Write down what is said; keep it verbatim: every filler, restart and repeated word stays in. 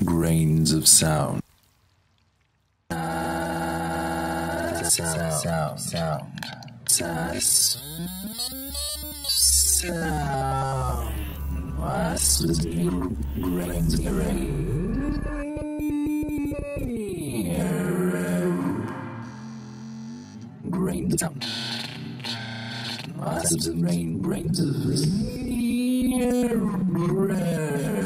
grains of sound. Sound, sound, sound, sound, sound. What's the grains of rain? Grains of sound. What's the rain? Grains of rain.